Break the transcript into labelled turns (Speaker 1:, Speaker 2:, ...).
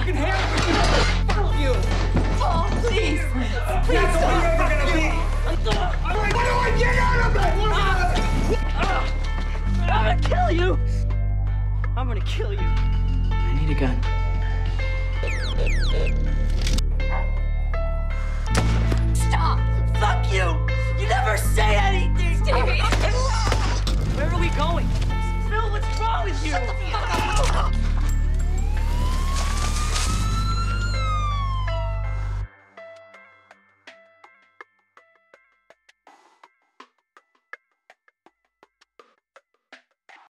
Speaker 1: fucking hair. Fuck you.
Speaker 2: Oh, please. Please
Speaker 1: That's
Speaker 2: stop.
Speaker 1: all you're ever gonna be. What do I get out of it?
Speaker 2: I'm gonna kill you. I'm gonna kill you.
Speaker 3: I need a gun.
Speaker 2: Stop. Fuck you. You never say anything. Stevie. Where are we going? Phil, what's wrong with you? Shut the fuck